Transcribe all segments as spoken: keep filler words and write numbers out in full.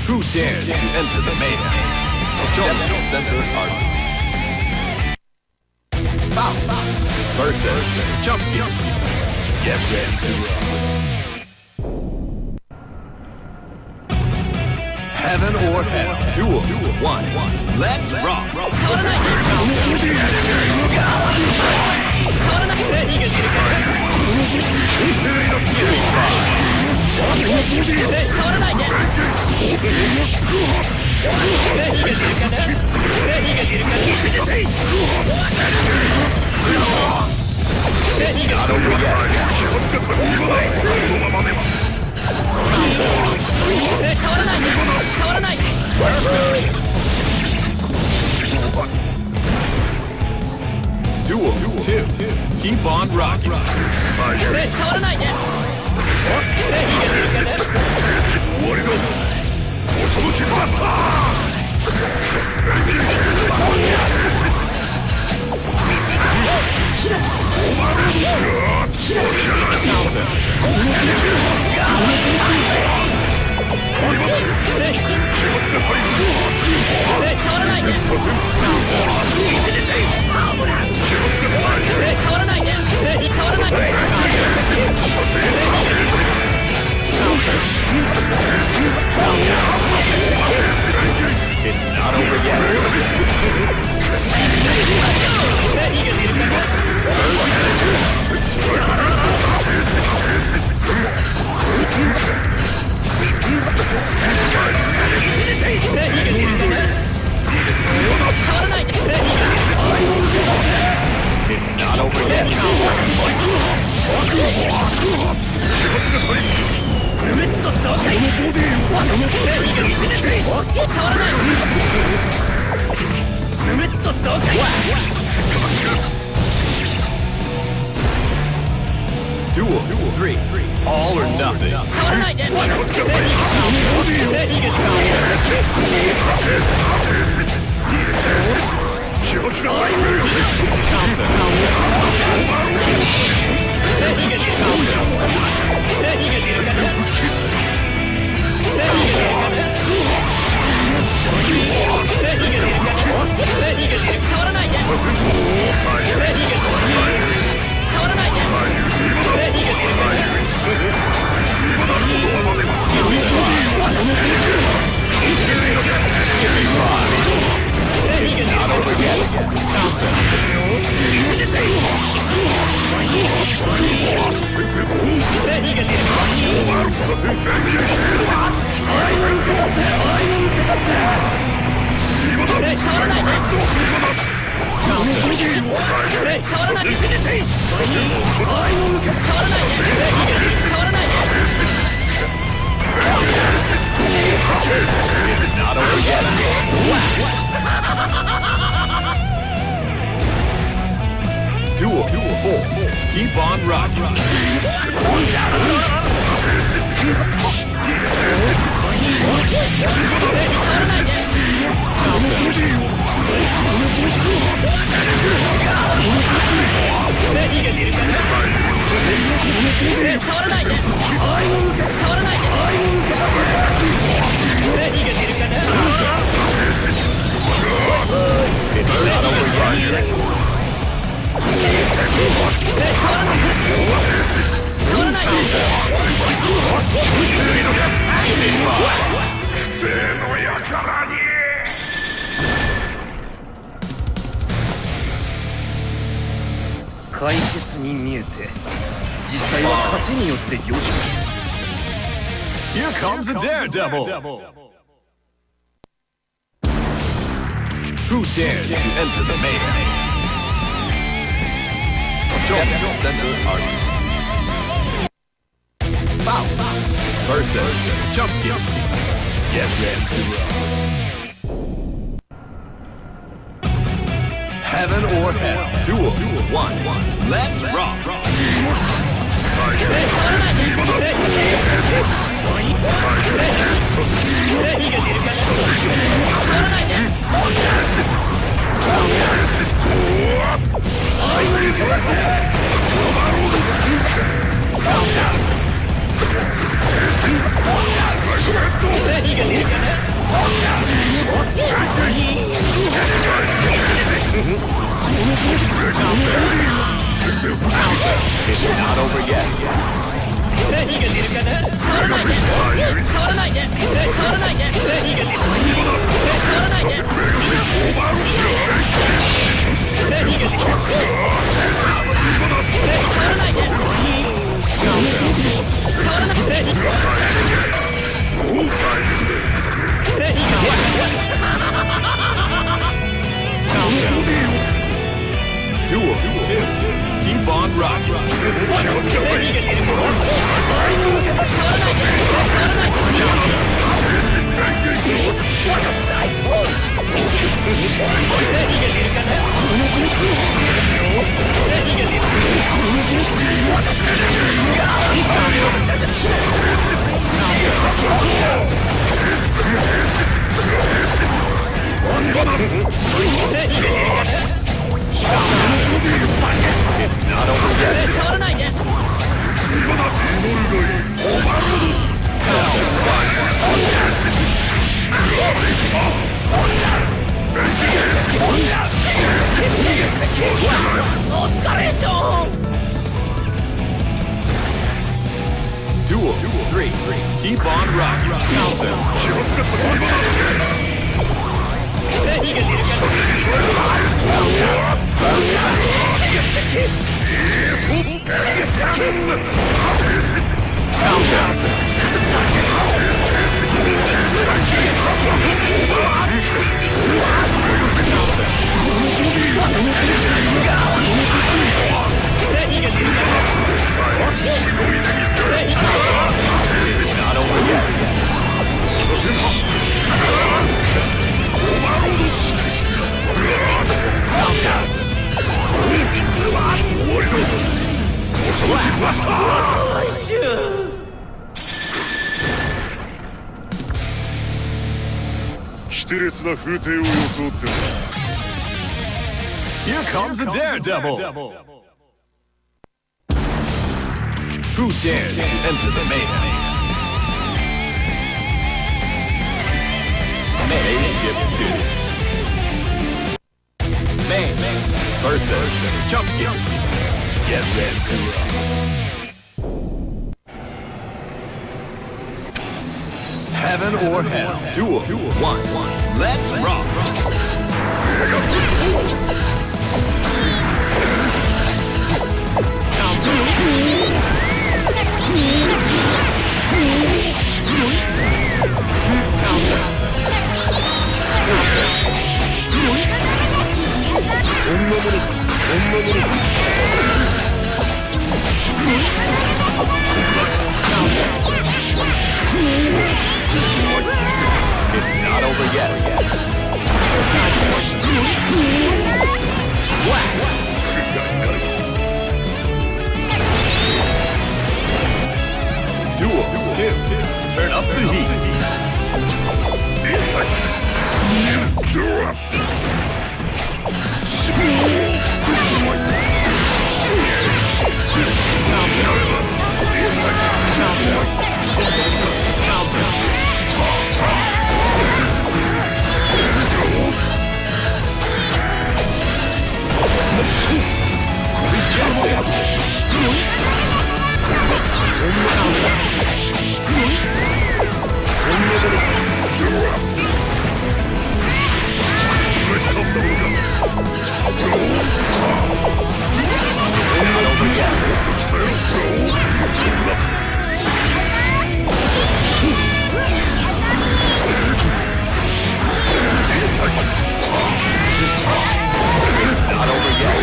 Who dares to enter the mayhem? Central Center Arsenal. Foul. Versus Jump Kick. Get ready to rock. Heaven or hell. Duel. One. Let's rock. Not over yet. Duel. Two. Keep on rocking. It's not over yet. It's not over yet. Duel. Three. All or nothing. Duel. Four. Keep on rocking. Here comes a daredevil. Who dares to enter the mayhem? Central Center Arsenal. Foul. Versus Jump Kick. Get ready to rock. Heaven or hell. Duel. One. Let's rock. Countdown. Duel two. Keep on rocking. It's not over yet. Duel three. Keep on rocking. Countdown. It's not over yet. Here comes a daredevil. Who dares to enter the mayhem? Spaceship two. Main versus Chunky. Get ready to rock. Heaven or hell. Duel. Duel. One. One. Let's rock. It's not over yet. Swag. Duel two. Turn up the heat. It's not over yet.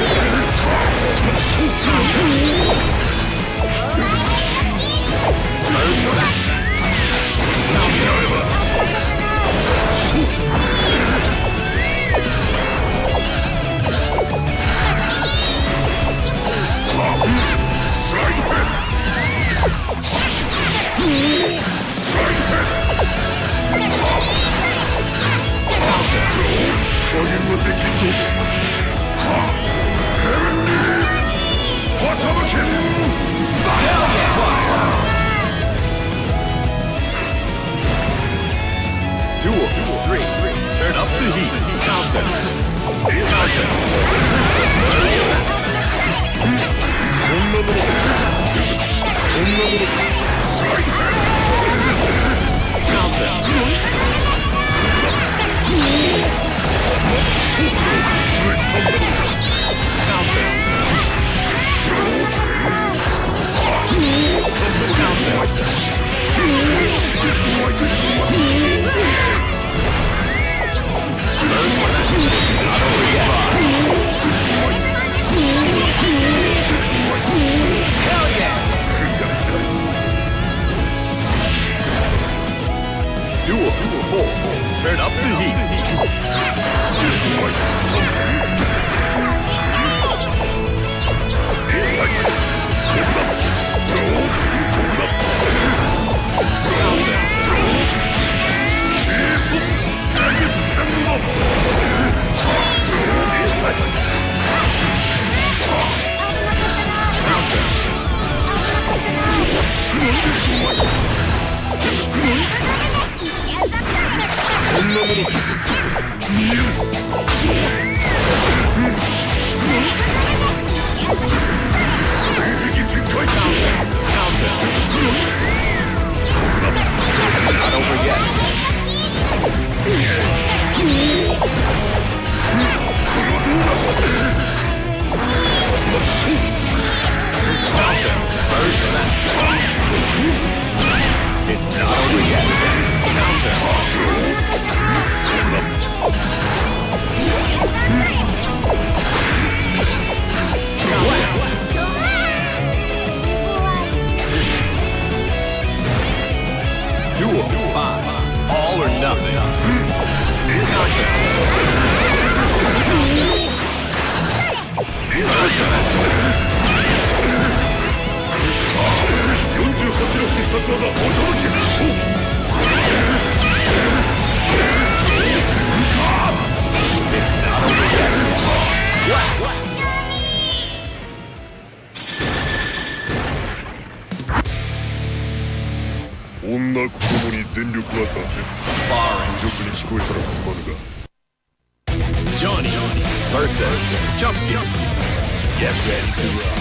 Duel three. Turn up the heat. Countdown. Countdown. Turn up the heat. Not over yet. It's not over yet. Counter. Duel five. All or nothing. Counter. It's not over yet. Slap. 女子供に全力は出せん。侮辱に聞こえたらすまぬが。 Johnny versus Jumpy. Get ready to rock.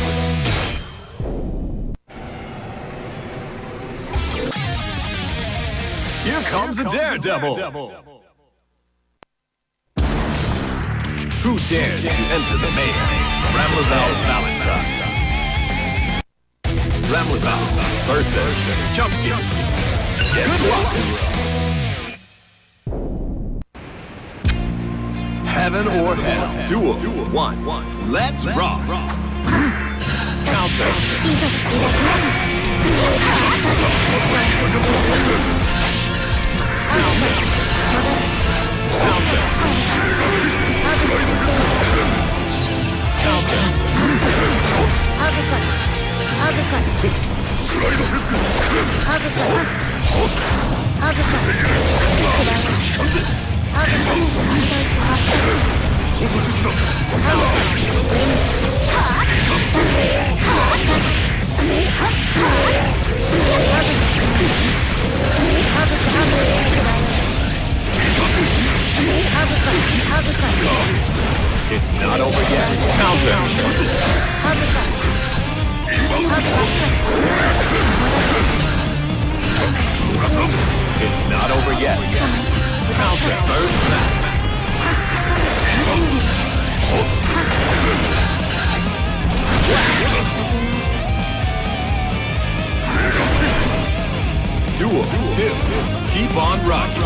Here comes a daredevil. Who dares to enter the mayhem? Ramlaval Valentine. Ramlaval versus Jumpy. Get ready to rock. Heaven or hell. Duel. One. Let's rock. Counter. Counter. Counter. Counter. It's not over yet. Counter. It's not over yet. Counter. First match. Duel two. Keep on rocking.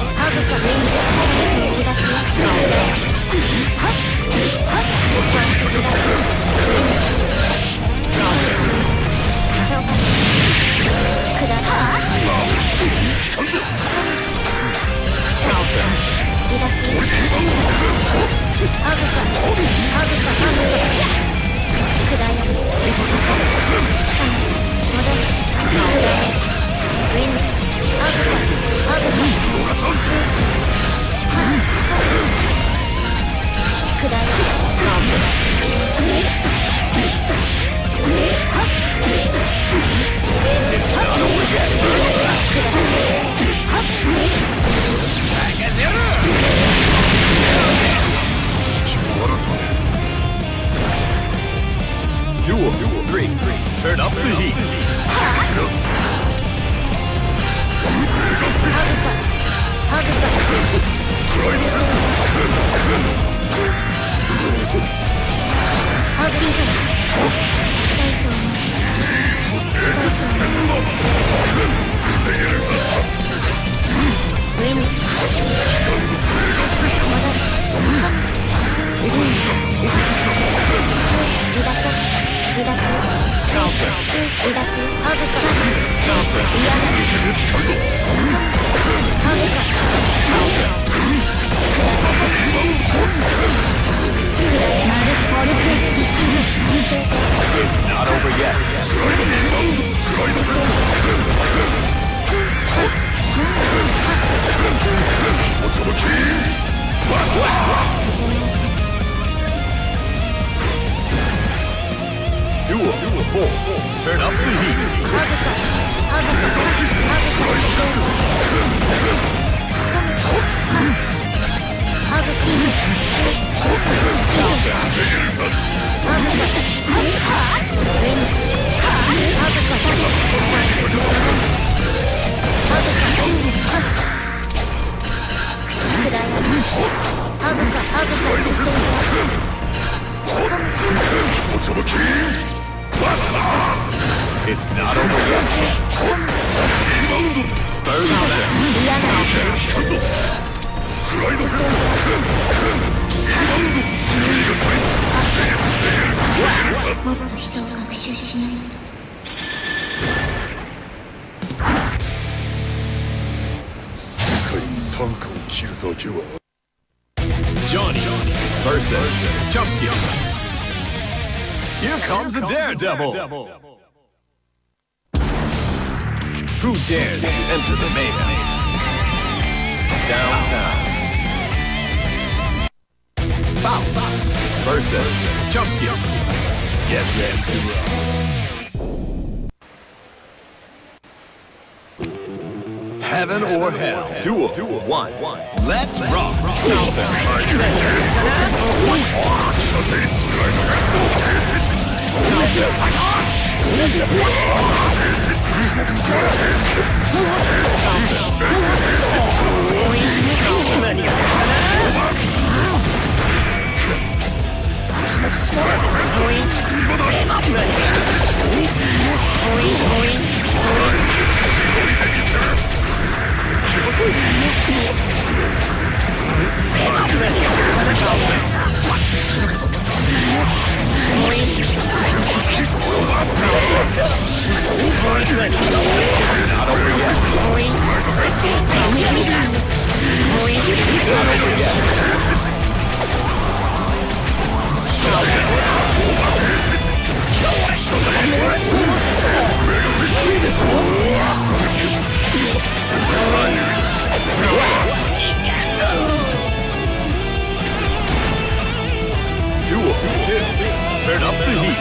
It's not over yet. Duel three. Turn up the heat. It's not over yet. Duel four. Turn up the heat. It's not over yet. First Johnny versus Chunky. Here comes a daredevil. Who dares to enter the mayhem? Downtown. Bounce versus Chunky. Get ready to roll. Heaven or hell. Duel. One. Let's rock. Turn up the heat.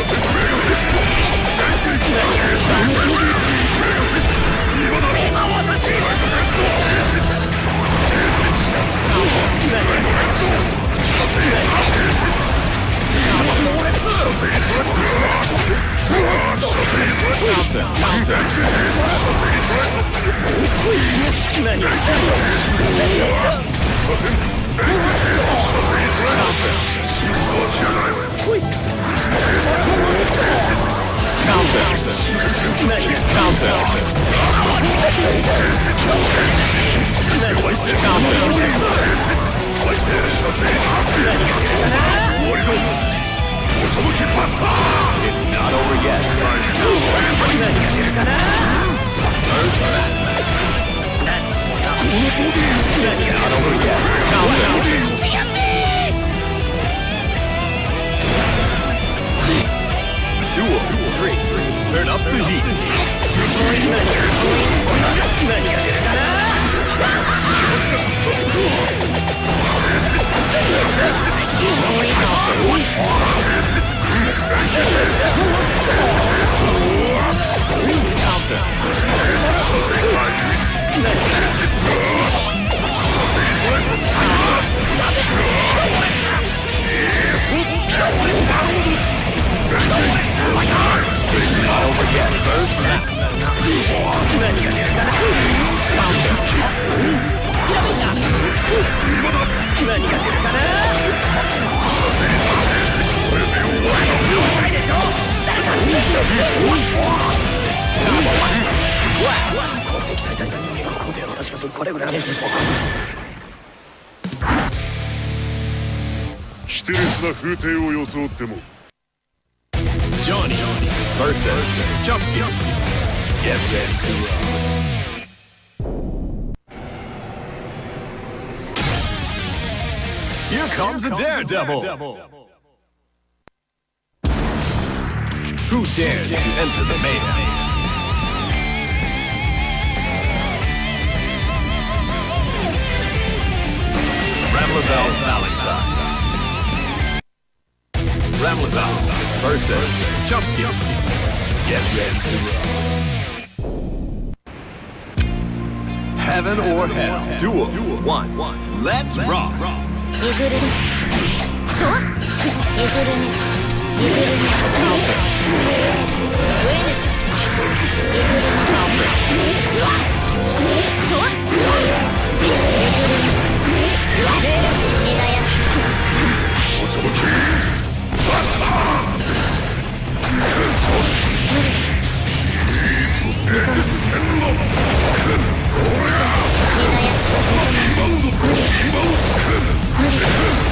It's not over yet. First match. It's not over yet. Duel three. Turn up the heat. It's not over yet. First match. キテレツな風景を装っても Johnny versus Jumpy. Get ready to roll. Here comes a daredevil. Who dares to enter the mayhem? Ramlavel Valentine. Ramlavel versus Jumpy. Get ready to roll. Heaven or hell. Duel. One. Let's rock. えぐるですそうえぐるねえぐるね上ですえぐるねそうそうえぐるねレール枝やおちょぼきバスターエクステンド枝や無理無理無理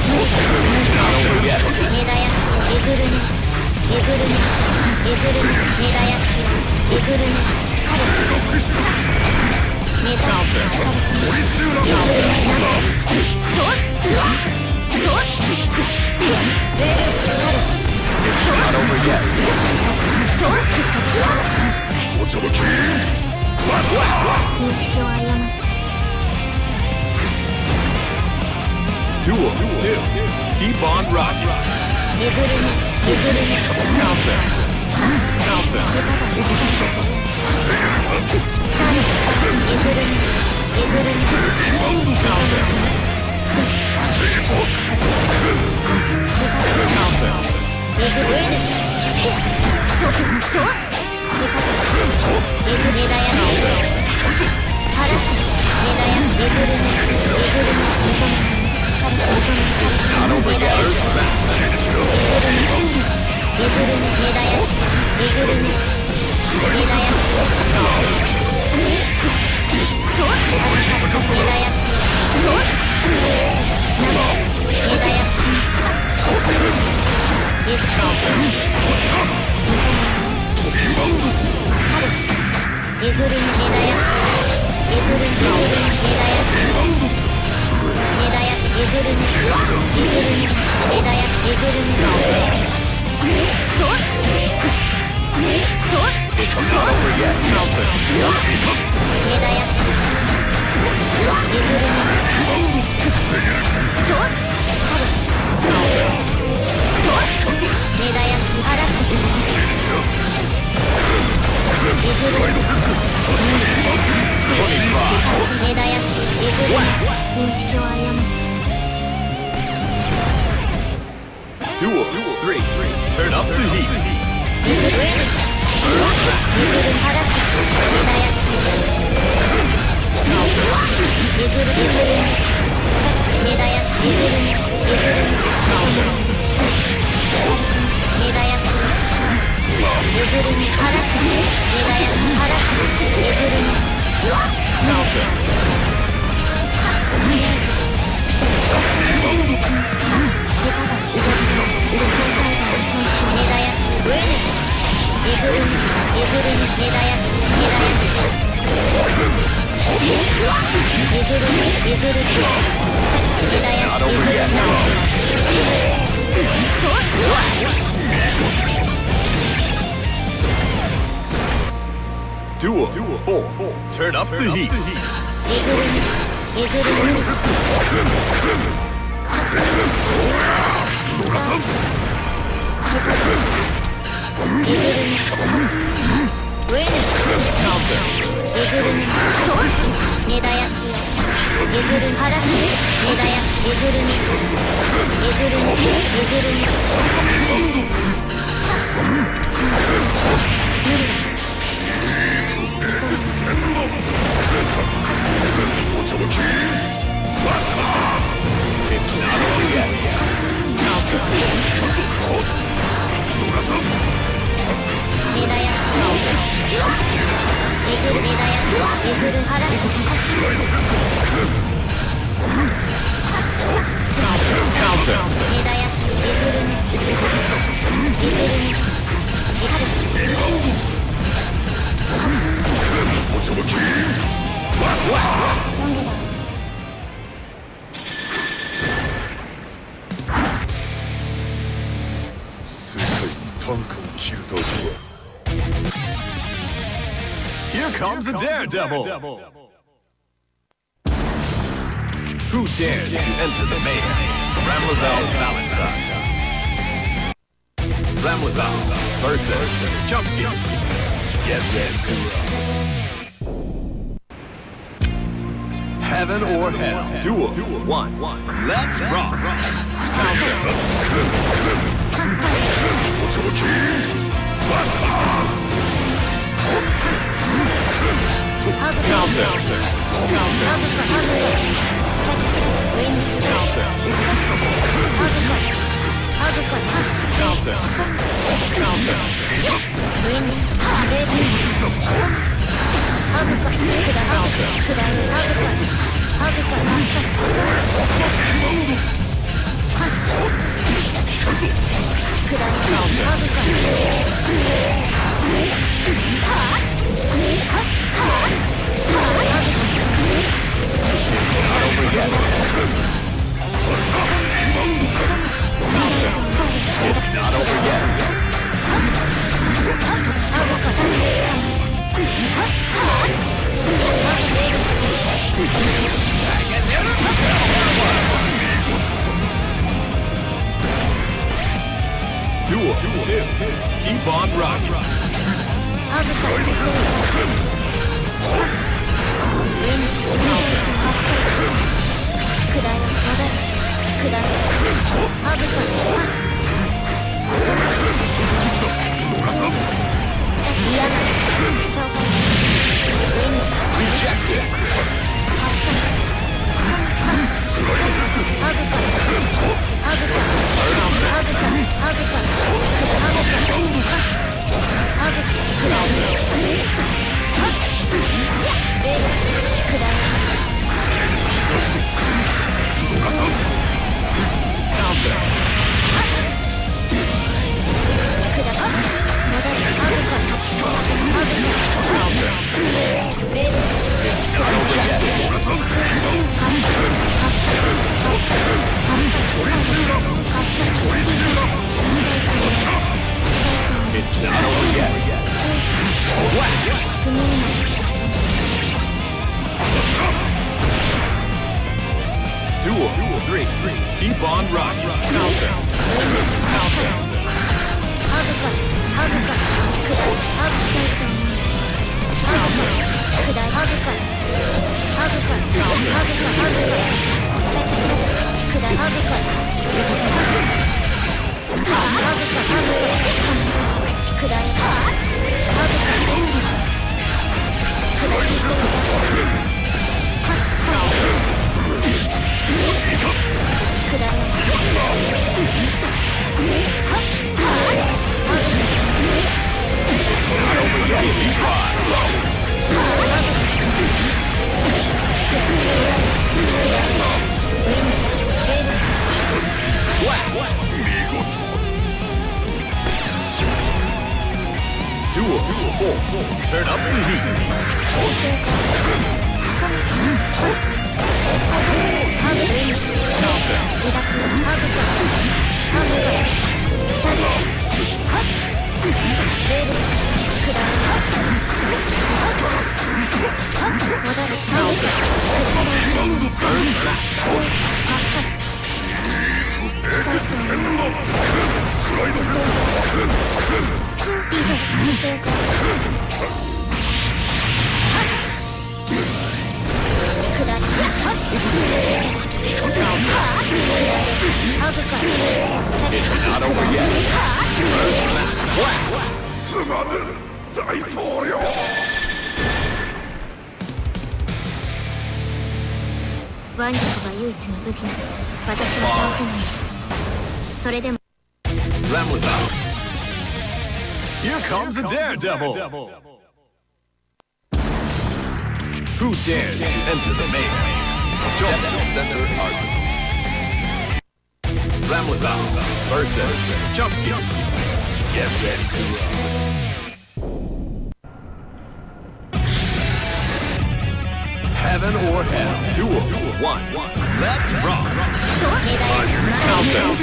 枝やえぐるねえぐるねえぐるね枝やえぐるね彼ネタ彼そうそうレールそうおちょぼきバスター認識を誤る Duel. Two. Keep on rocking. えぐるねえぐるね Counter. Counter. 誰えぐるねえぐるね Counter. Counter. えぐるですそうそうえぐる枝や腹ネダやえぐるねえぐるね Not over yet. First match. えぐるね枝やえぐるね枝やそう枝やそう枝やえぐえぐるね枝やえぐるね枝やえぐるね枝やえぐるねえぐるね枝やえぐるねそうそうそう枝やえぐるねそうそう枝や腹えぐるね枝やえぐるね認識を誤る Duel. Three. Turn up the heat. えぐるえぐる腹枝やえぐるえぐる枝やえぐるねえぐるね枝やえぐるね腹枝や腹えぐるね Counter. 枝や上ですえぐるねえぐるね枝や枝やえぐるねえぐるね枝やえぐるねそうそう Duel. Four. Turn up the heat. えぐるねえぐるね野田さんえぐるね上ですえぐるねそう根だやしえぐるね腹根だやえぐるねえぐるねえぐるね無理だ It's not over yet. Counter. 根絶やしえぐる根絶やしえぐる腹す Counter. 根絶やしえぐるねえぐるねえぐるおちょぼきバスワゾンゲだ世界に短歌を切るとは Here comes a daredevil. Who dares to enter the mayhem? Ramlaval Valentine. Ramlaval versus Champion. Get ready to rock. Heaven or hell. Duel. One. Let's rock. Counter. おちょぼきバスター Counter. Counter. Counter. Counter. It's not over yet. Duel. Two. Keep on rocking. Rejected. It's not over yet. Slap. Duel. Three. Keep on rocking. Counter. Counter. Duel. Four. Turn up the heat. It's not over yet. First match. Slap. すまぬ大統領腕力が唯一の武器など私は倒せない。それでも Ramlethal. Here comes a daredevil. Who dares to enter the mayhem? Jump Center Arsenal. Ramlethal versus Jump. Get ready to roll. Heaven or hell. Duel. One. Let's rock. Counter.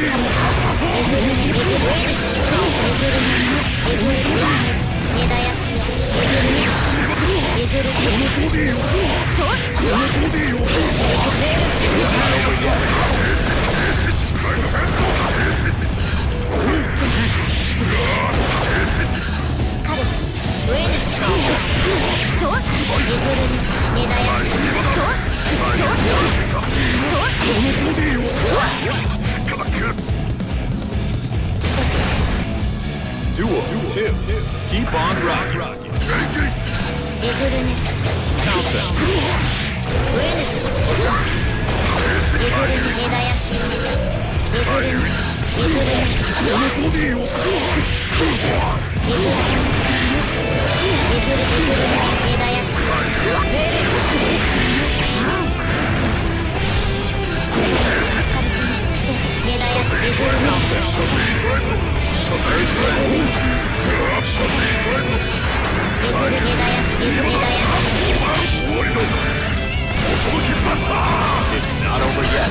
Duel two. Keep on rocking. Counter. It's not over yet.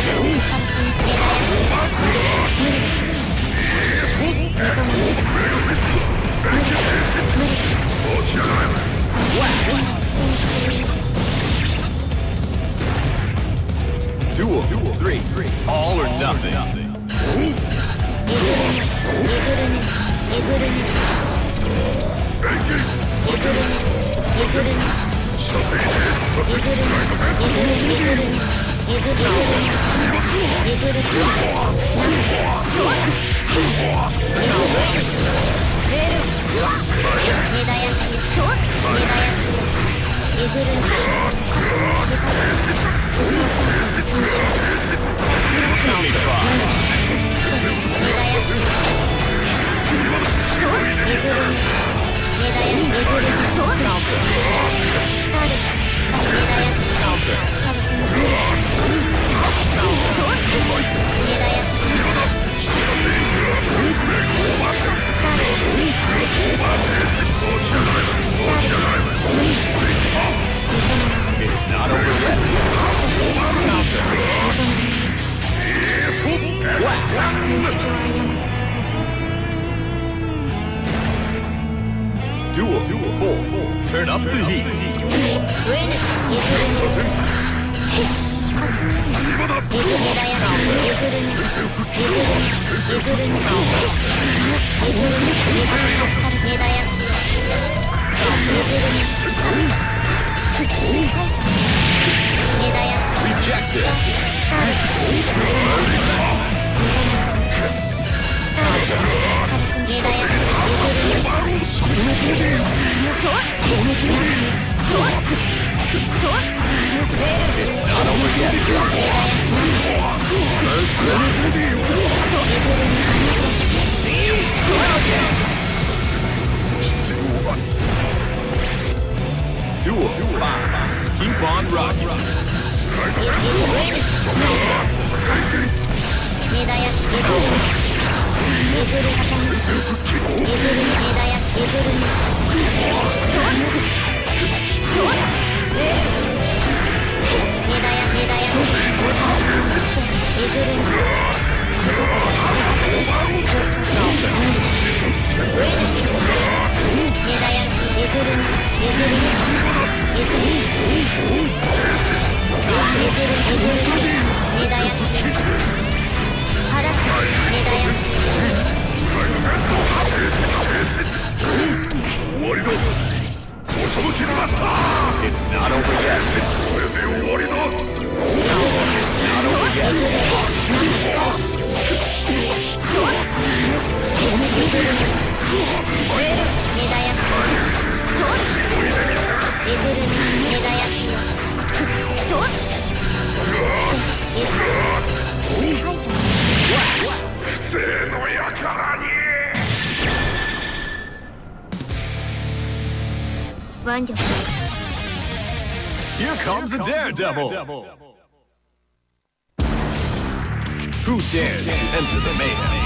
Duel three. All or nothing. It's not over yet. Duel four. Turn up the heat. Rejected. It's not over yet. Duel five. Keep on rocking. It's not over yet. 腕力 Here comes a daredevil! Who dares to enter the mayhem?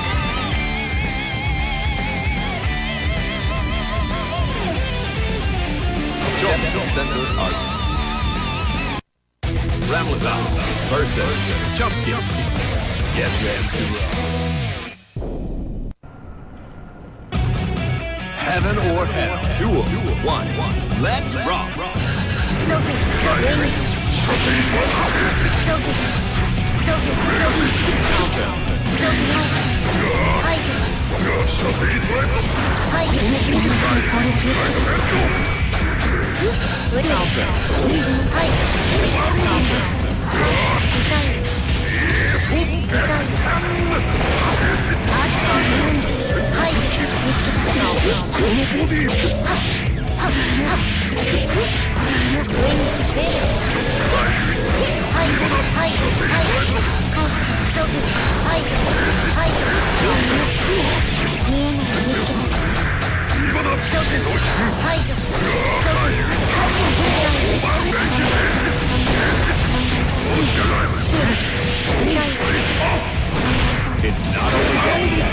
Gentle Center Arsenal. Ramlethal versus Chumpkin. Get ready to roll. Heaven or hell. Duel. One. Let's rock. So good. So good. So good. So good. So good. Counter. So good. Fight. Fight. Counter. Fight. It's not over yet.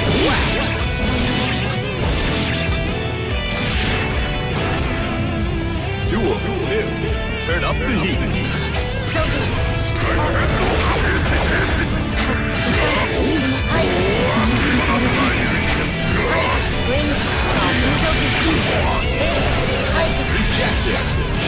Duel two. Turn up the heat. Rejected.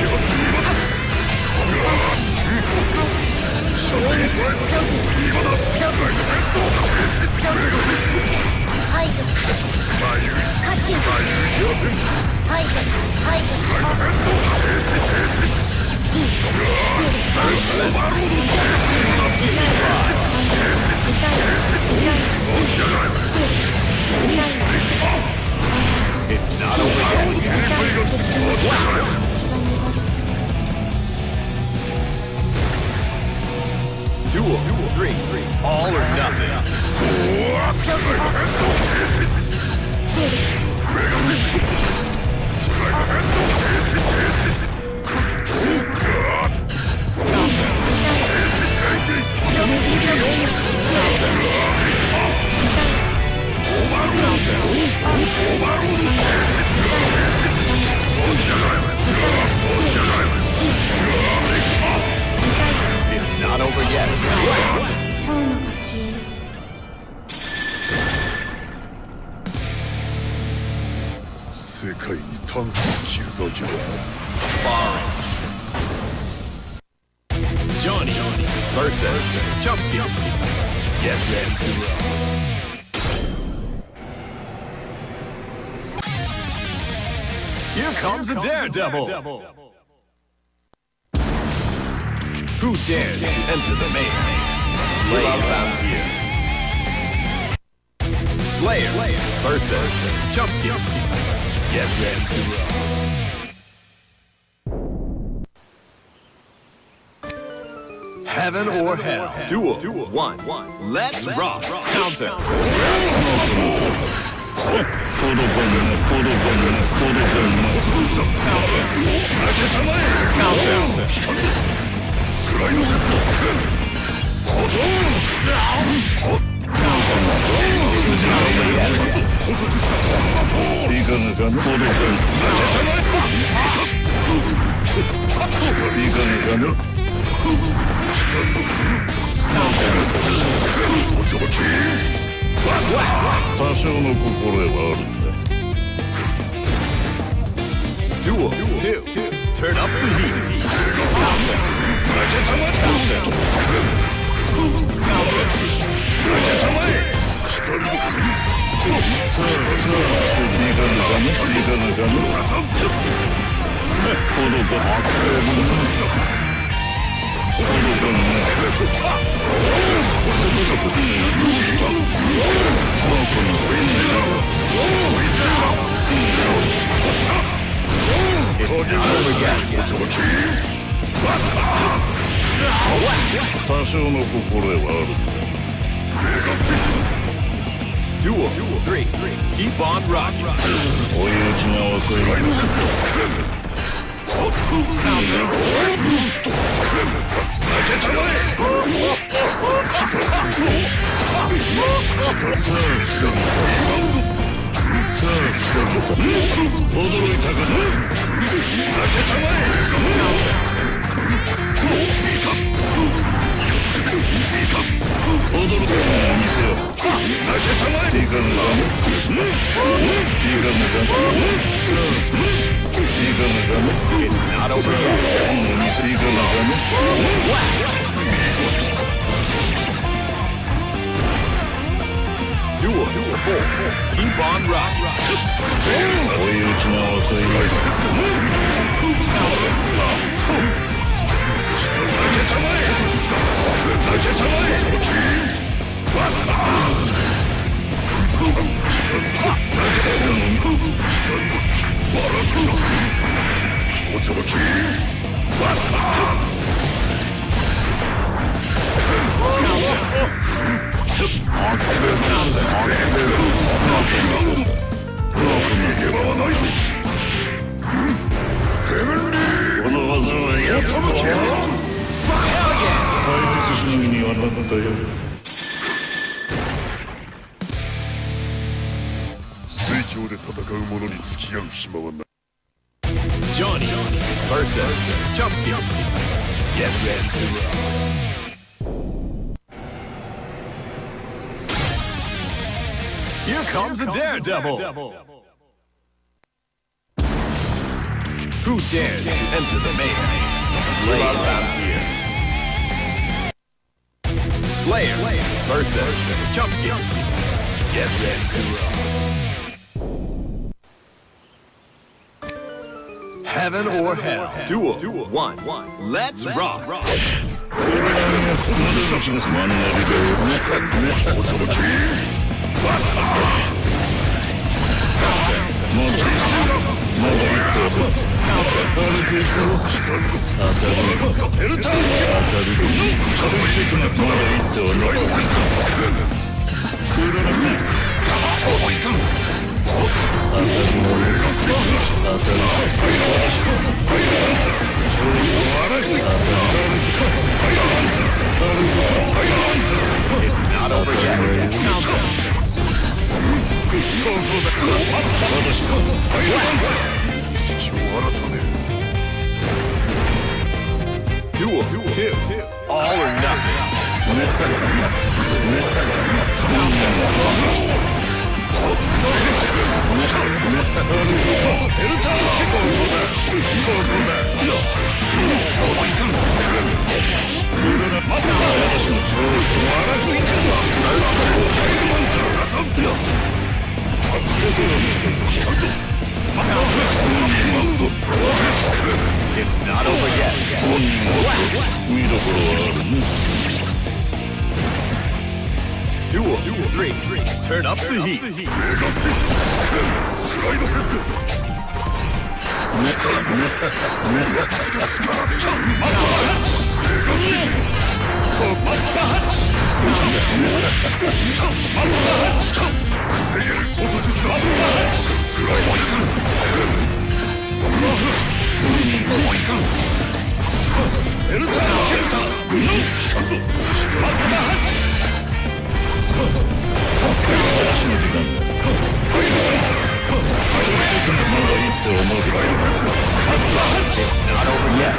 It's not over yet. Duel three. All or nothing. It's not over yet. そうのが消える世界に短歌を切るだけだ。 Sparring. Johnny versus Chumpkin. Get ready to roll. Here comes a daredevil. Who dares to enter the mayhem? Slayer around here. Slayer versus Chumpkin. Get ready to roll. Heaven or hell. Duel. One. Let's rock. Counter. Duel two. Turn up the heat. Counter. It's not over yet. 多少の心得はあるんだ。 Duel three. Keep on rocking. It's not over yet. Duel four. Keep on rocking. Johnny versus Jumpy. Get ready to roll. Here comes a daredevil. Who dares to enter the mayhem? Slayer Vampire. Slayer versus Jumpy. Get ready to roll. Heaven or hell. Duel. Duel. One. One. Let's rock. It's not over yet. Duel two. All or nothing. It's not over yet. Duel three. Turn up the heat. It's not over yet.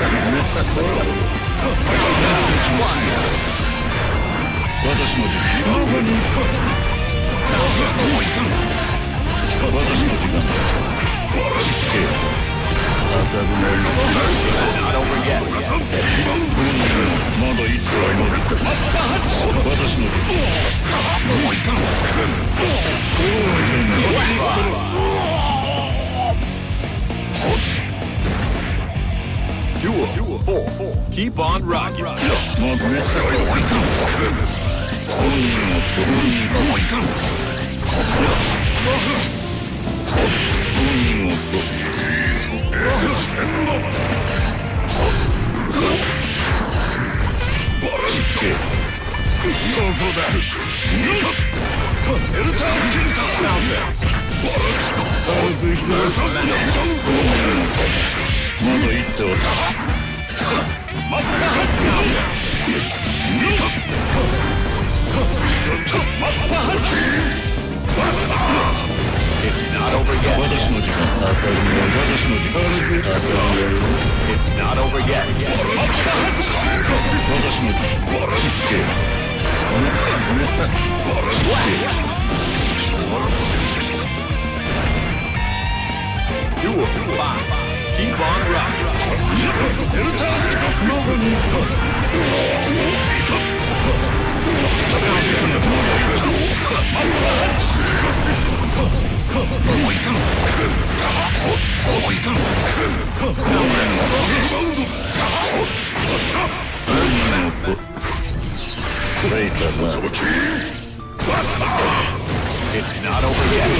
Duel four. Keep on rocking. It's It's not over yet. It's not over yet. Duel five. Keep on rocking. It's not over yet.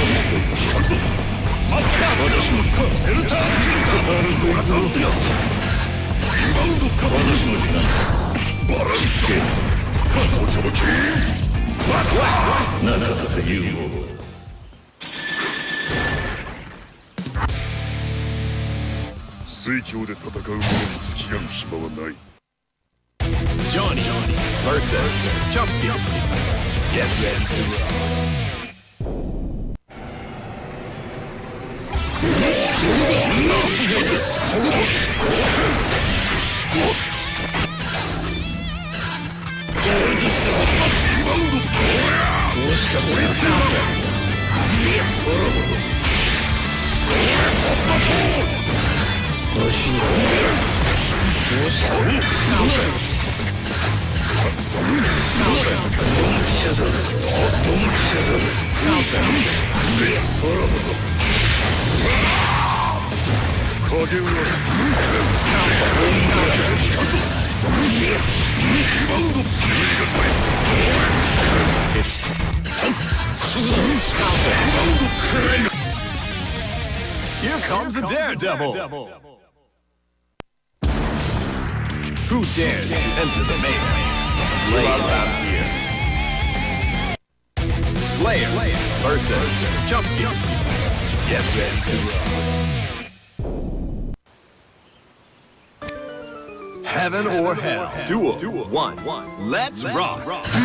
Johnny versus Jumpy. Get ready to roll. Here comes a daredevil. Who dares to enter the mayhem? Slayer out here. Slayer versus Jumpy. Get ready to roll. Heaven or hell. Duel one. Let's rock.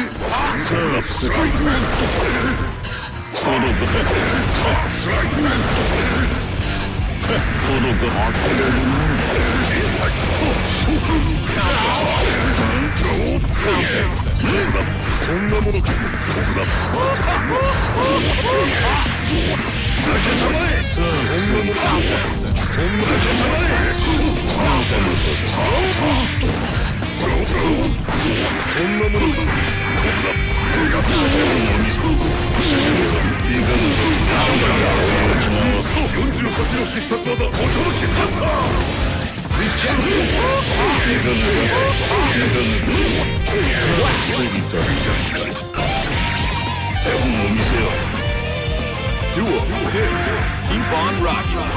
Duel two. Keep on rocking.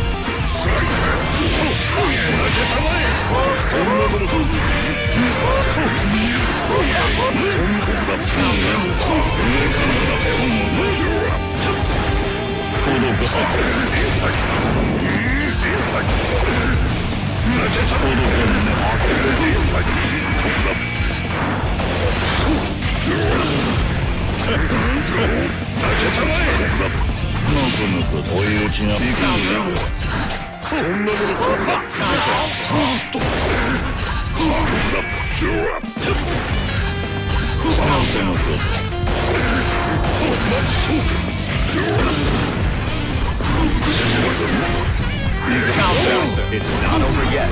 It's not over yet.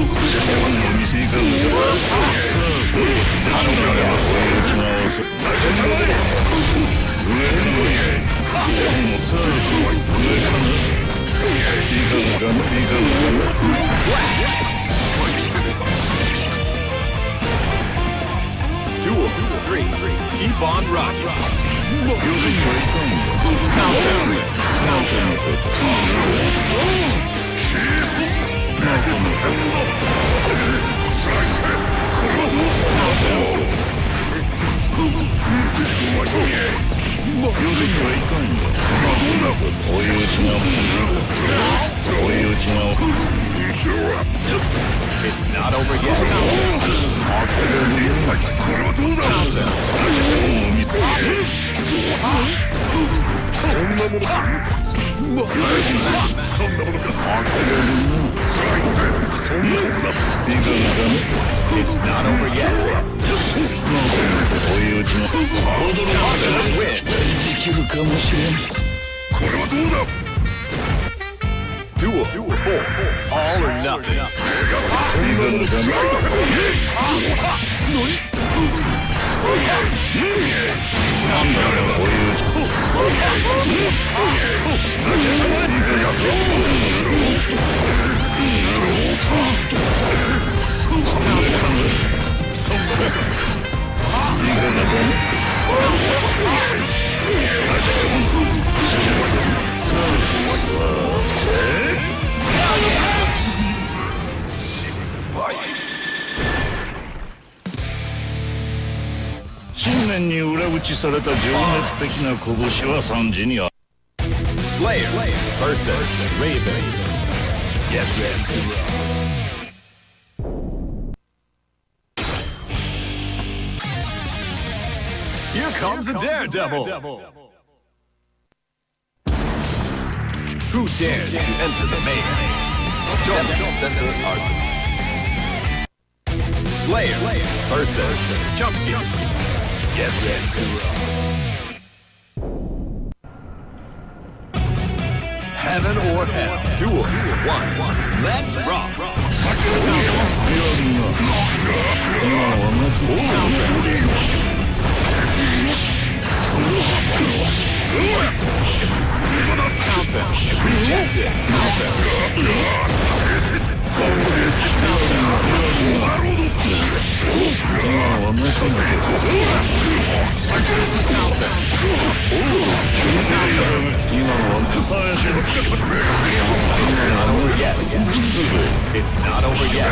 Duel three. Keep on rocking. It's not over yet. ものか。そんなものか。そんなものだ。 It's not over yet. 追い打ちの驚きできるかもしれん。これはどうだ。 Duel four. All or nothing. そんなものか。信念に裏打ちされた情熱的な拳は惨事にある。 Slayer versus Raven. Get ready to roll. Here comes a daredevil. Who dares to enter the main? Join the center arsenal. Slayer versus Champion. Get ready to roll. Heaven or hell. Duel one. Let's rock. Counter. Rejected. Counter. It's not over yet.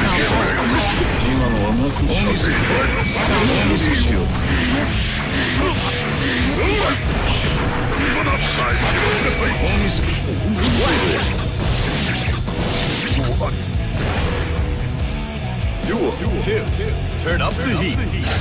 Duel two. Turn up the heat.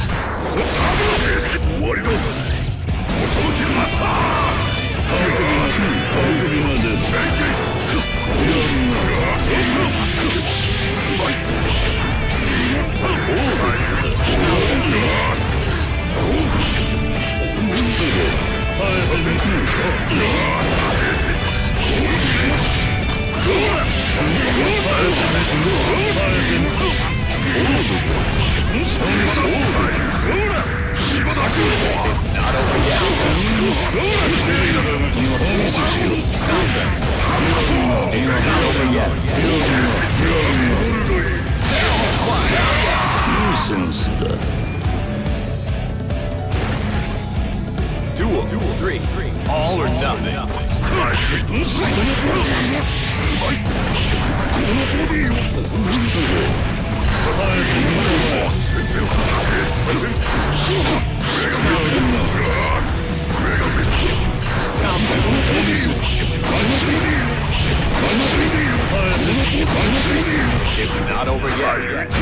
It's not over yet. It's not over yet. Nuisance. Duel three. All or nothing. It's not over yet.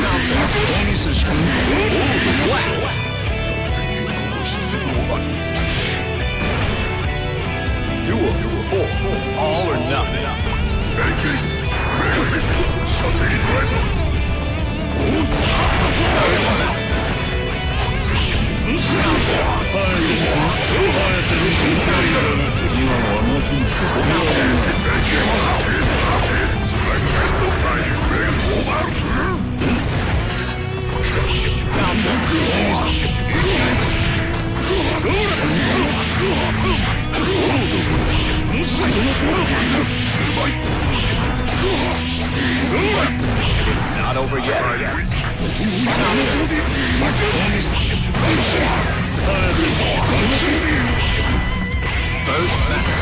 Duel four. All or nothing. It's not over yet. First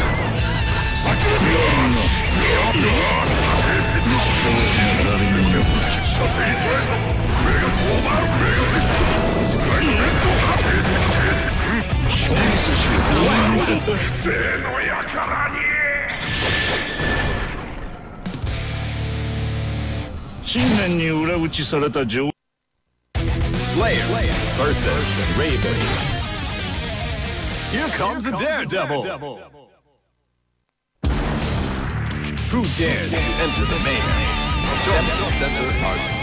信念に裏打ちされた情 Slayer versus Raven. Here comes a daredevil. Who dares to enter the mayhem? Join the Center Arsenal.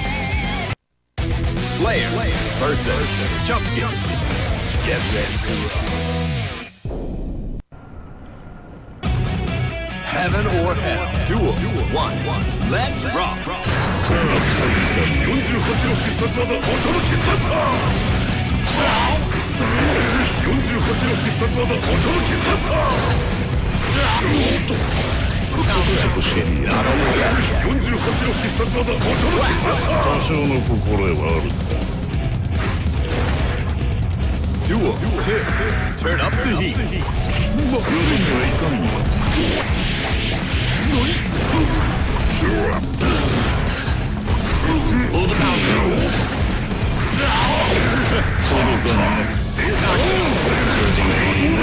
Slayer versus Champion. Get ready to rock. Heaven or hell. Duel one. Let's rock. さあ、よんじゅうはちの必殺技、おちょろきパスタ。よんじゅうはちの必殺技、おちょろきパスタ。おっと。そこそこしてみや。よんじゅうはちの必殺技、おちょろきパスタ。多少の心得はある。 Duel two. Turn up the heat. 予選にはいかんの。オードカウント。届かない。筋がいいな。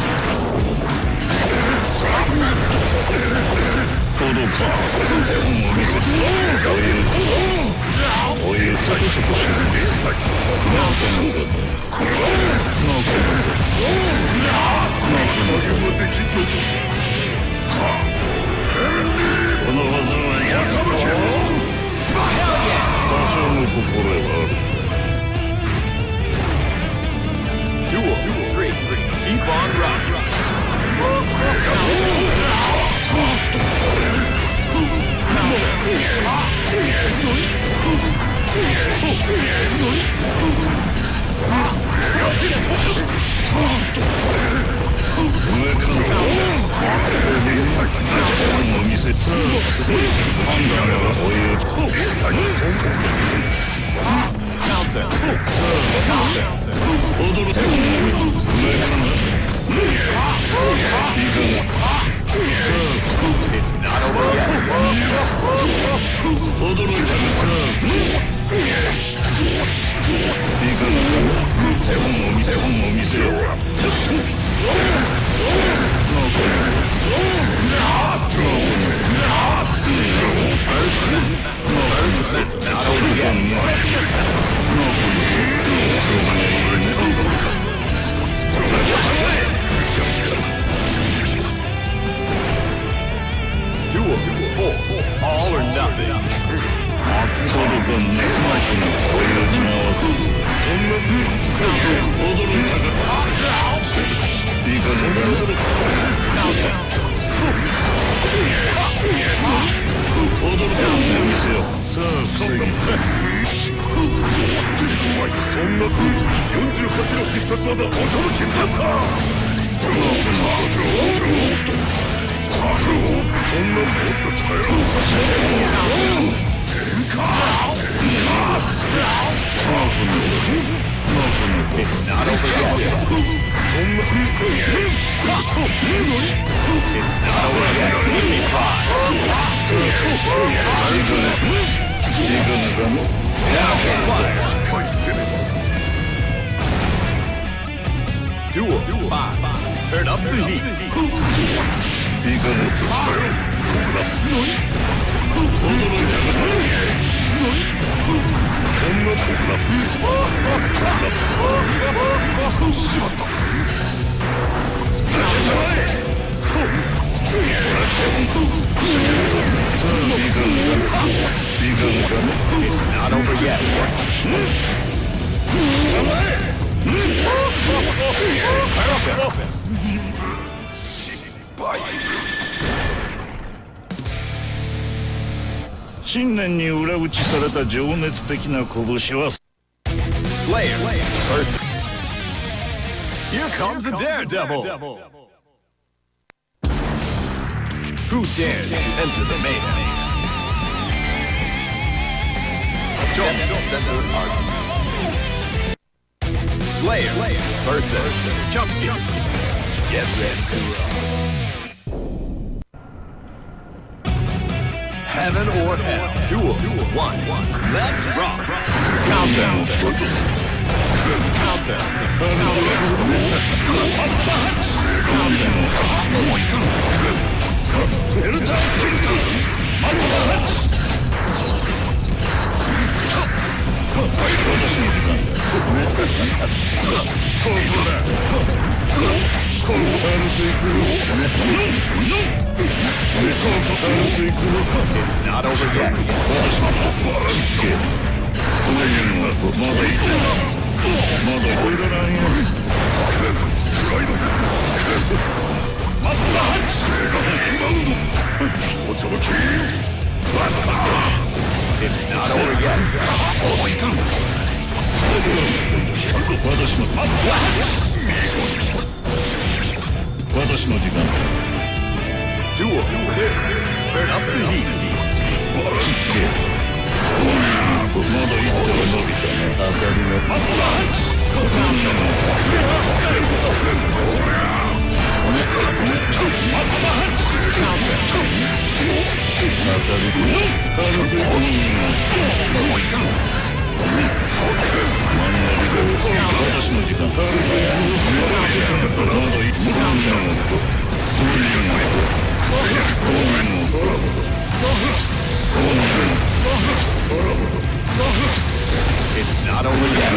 届かん。手本を見せて。おいおい、そこそこしてる。なんかのこと。この技はやつだ。多少の心得はある。 Duel three. Keep on rocking. It's not over yet. 驚いたがさ。いいかな。手本を見て、手本を見せろ。 It's not over yet. Duel four. All or nothing. 届かんね。おいおちなわく。そんな驚いたか。いいかな。驚かんね。見せよ。さあ、防ぎ。そんなよんじゅうはちの必殺技、おちょろきパスタ。そんなもっと鍛えろ。 It's not over yet. It's not over yet. Give me five. Duel five. Turn up the heat. いいかもっと来たよ。ここだ。驚いたか。そんなとこだ。しまった。さあ、いいかもか。いいかもか。 It's not over yet. 信念に裏打ちされた情熱的な拳は Slayer versus. Here comes a daredevil. Who dares to enter the mayhem? Join the Center Arsenal. Slayer versus Champion. Get ready to rock. Heaven or hell. Duel one. Let's rock. Countdown. Countdown. It's not over yet. It's not over yet. Duel two. Turn up the heat. It's not over yet.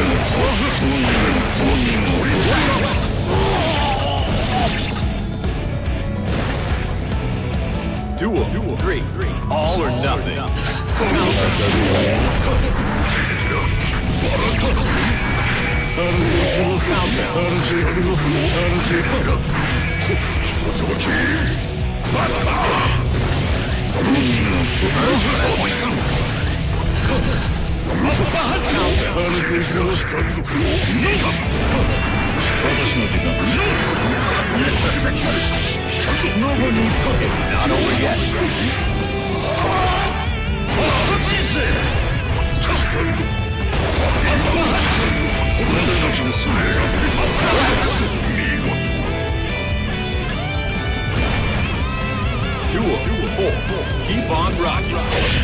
Duel, Duel three. All or nothing. It's not over yet. Duel, Duel four. Keep on rocking.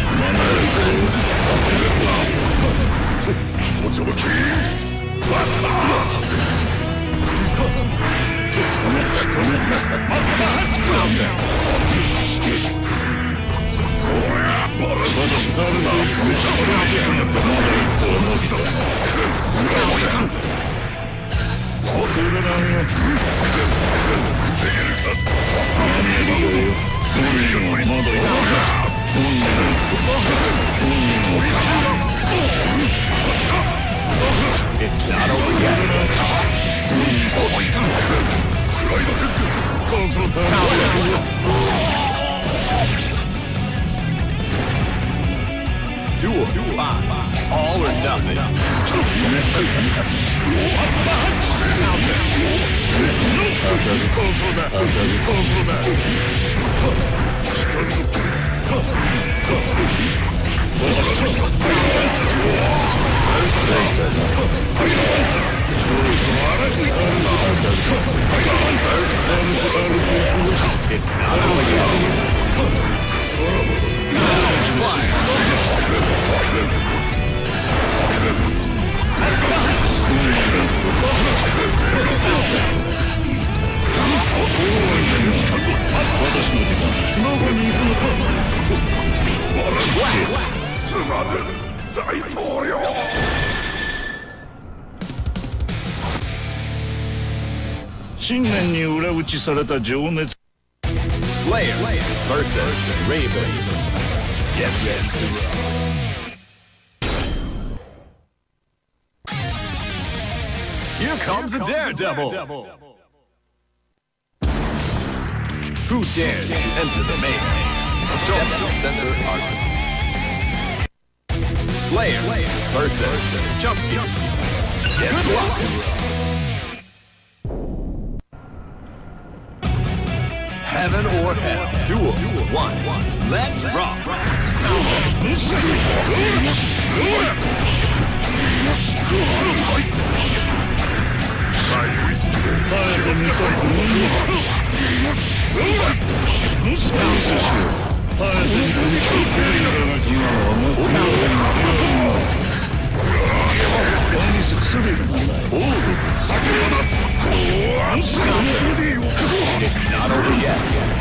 It's not over yet. Duel, Duel, all or nothing. It's not over yet. Slayer versus Raven. Get ready to roll. Here comes a daredevil. Who dares to enter the main? Seven Center Arsenal. Slayer versus Champion. Get ready to roll. Heaven or hell. Duel. One. Let's rock. It's not over yet.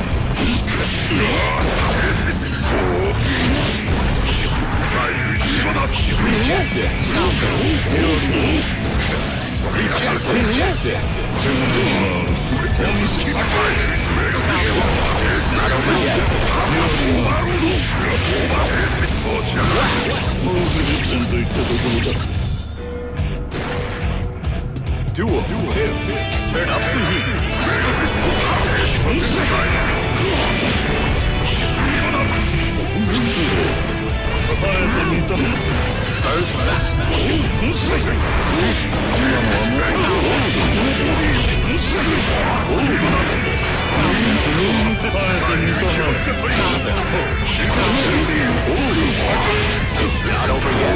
Rejected. Rejected. Rejected. Duel two. Turn up the heat. First It's not over yet.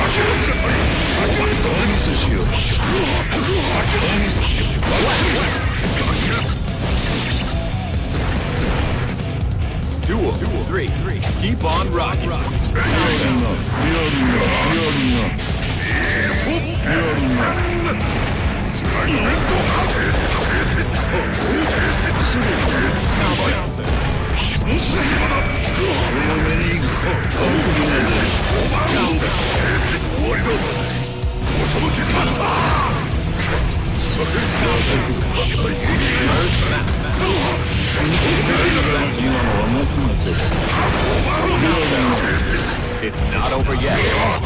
Duel three. Keep on rocking. It's not over yet.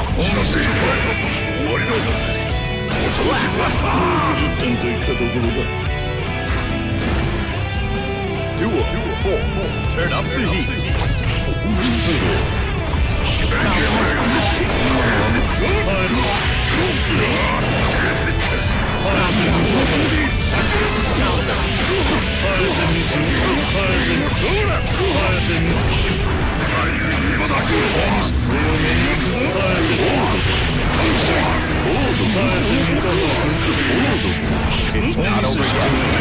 Duel four. Turn up the heat. It's not over yet.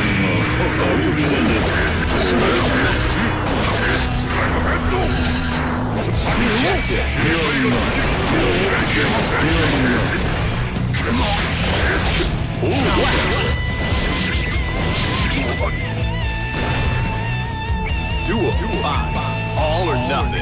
Duel five. All or nothing.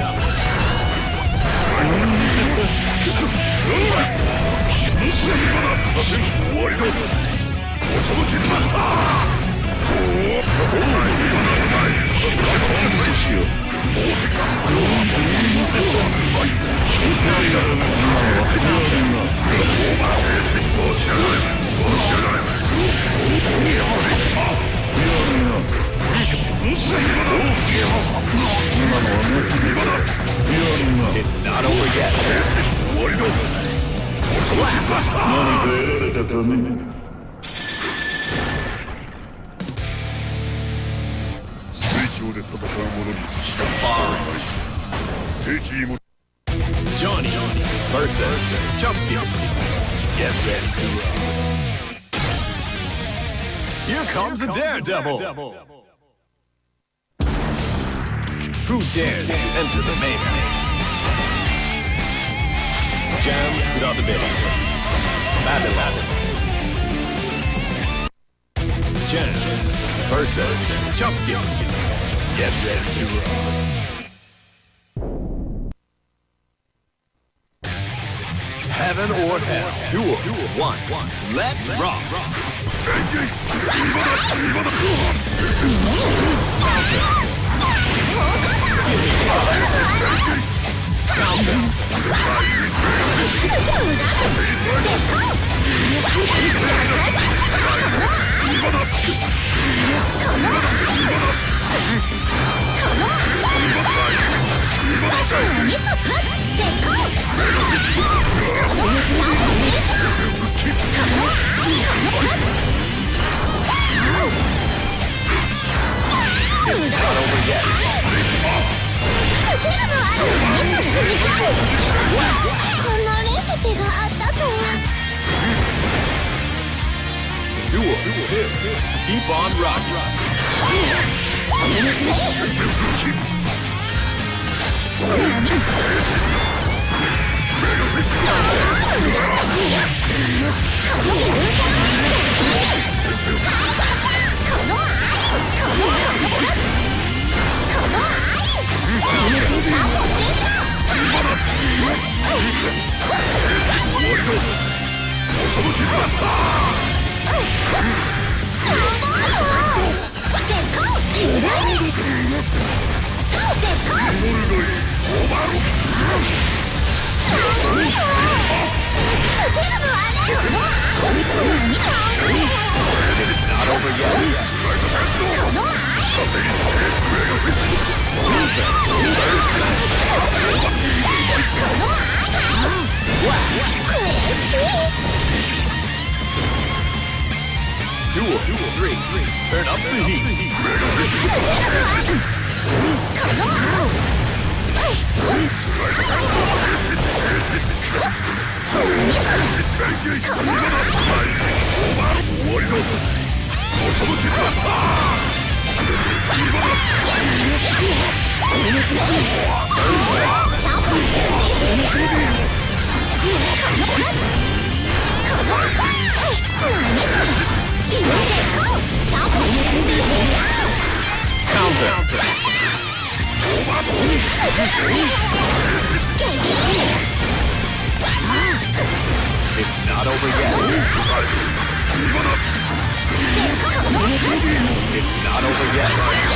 It's not over yet. Johnny versus Jumpkin. Get ready to roll. Here comes a daredevil. Who dares to enter the mayhem? Jam without the baby. Babylon. Jam versus Jumpkin. Get ready to roll. Heaven or hell. Duel. Duel. One. One. Let's rock. It's not over yet. Duel two. Keep on rocking. Duel three. Turn up the heat. Counter. It's not over yet. It's not over yet.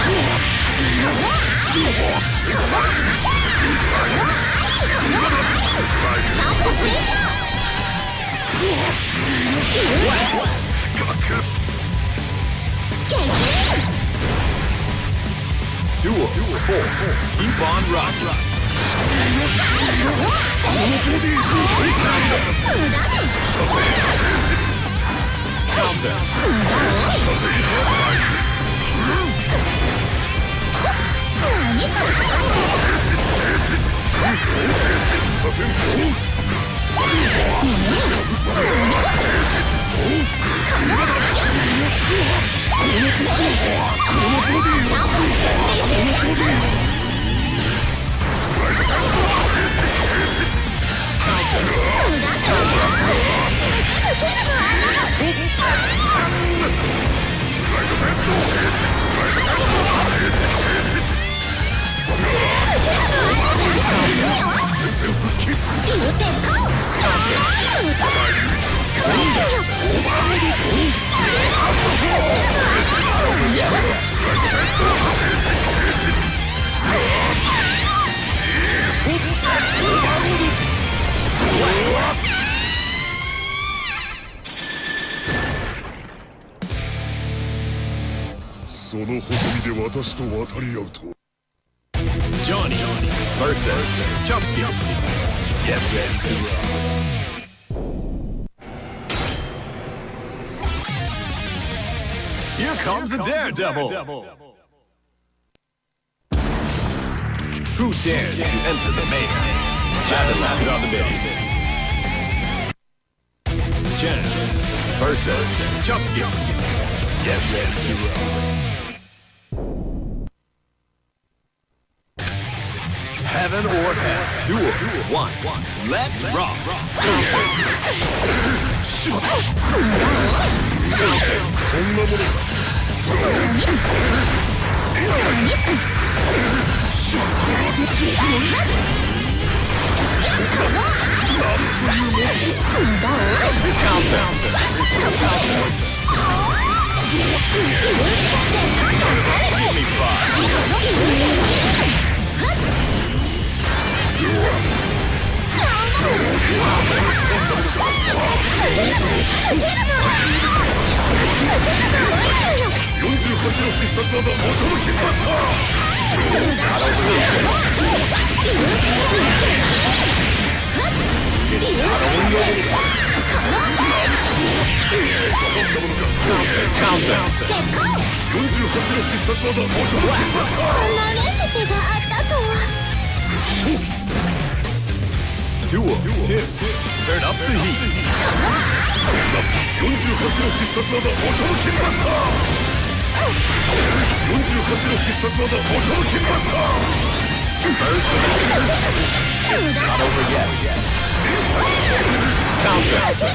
Duel four. Keep on rocking. Counter. Johnny versus Jumpkin. Get ready to rock. Here comes a daredevil. Who dares to enter the mayhem? Battle on the bed. Jen versus Jumpkin. Get ready to rock. Heaven or hell. Duel. One. Let's rock. Give me five. Duel two. Turn up the heat. First it's not over yet. Counter.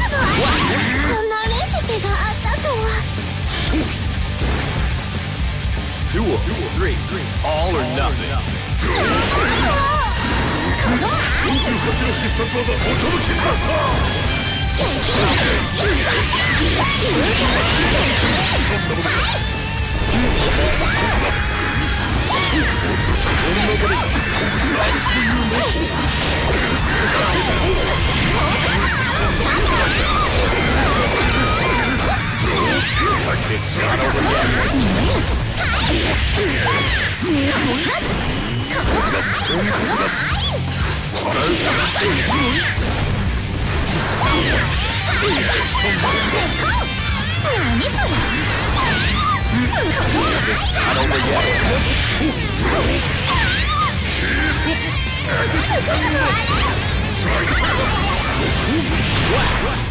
Duel three. All or nothing. It's not over yet. Swag.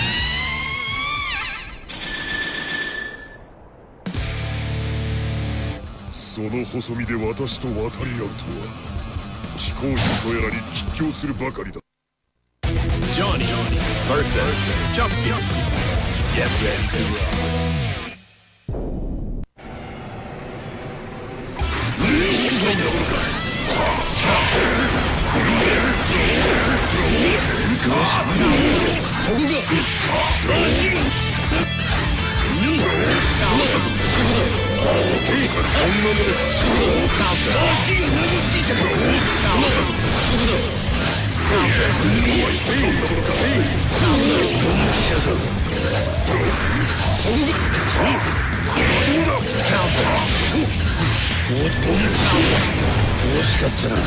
その細身で私と渡り合うとは気候室とやらに吉祥するばかりだ。 Johnny versus Junkie. Get ready to rock. 惜しかったな。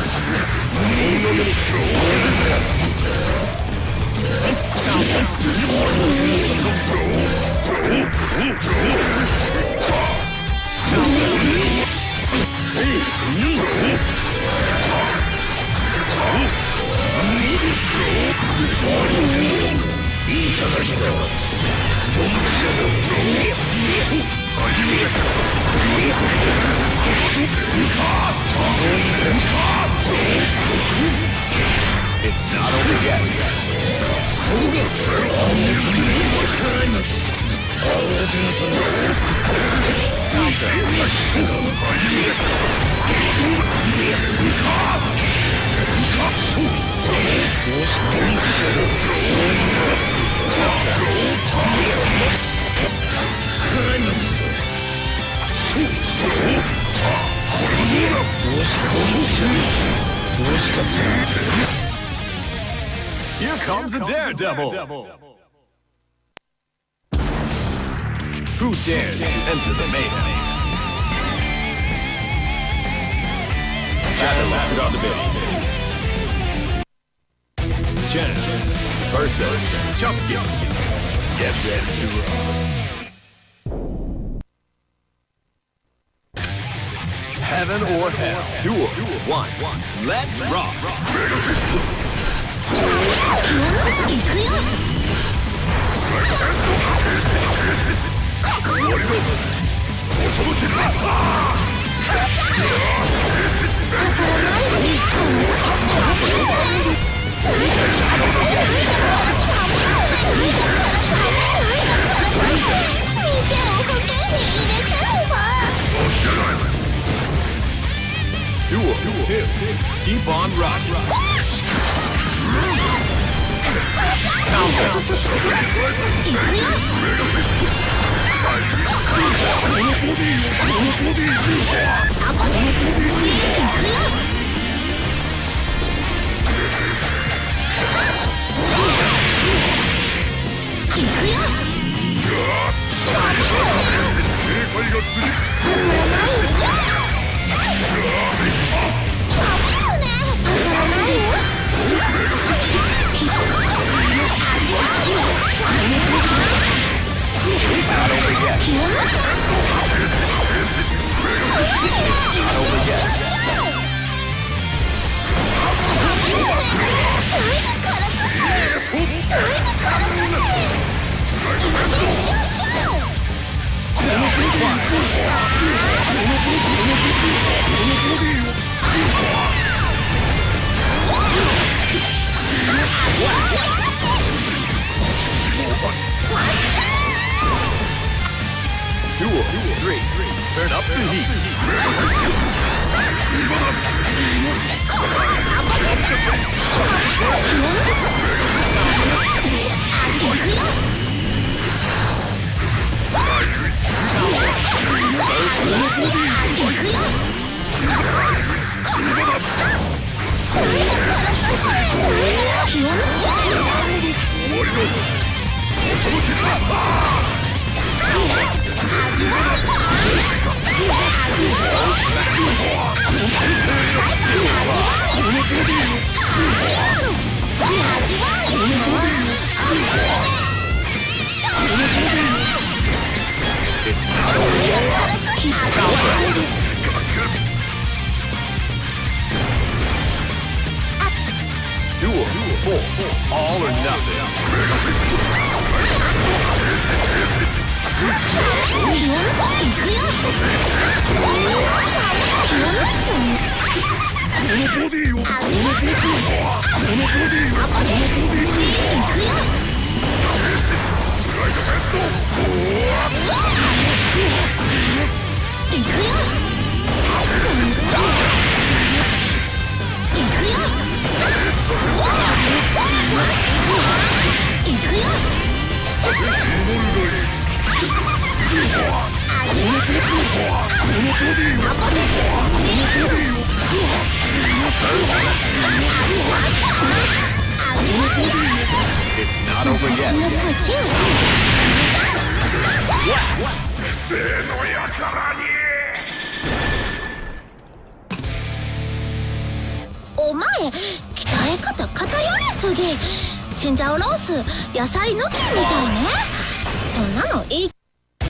It's not over yet. Here comes a daredevil. Who dares to enter the mayhem? Shadow on the bill. Jen versus Junkie. Get ready to rock. Heaven or hell. Duel. One. Let's rock. Duel. Two. Keep on rocking. Counter. Duel. Three. Turn up the heat. First. Duel four, all or nothing. ピオン行くよ。ピオンちゃん。 このボディをこのボディをこのボディをこのボディを行くよ。 スライドヘッド行くよ。行くよ。行くよ。 させモルドイこのボディをこのボディをこのボディを It's not over yet. せーのやからにお前鍛え方偏りすぎ。チンジャオロース野菜抜きみたいね。そんなのいい。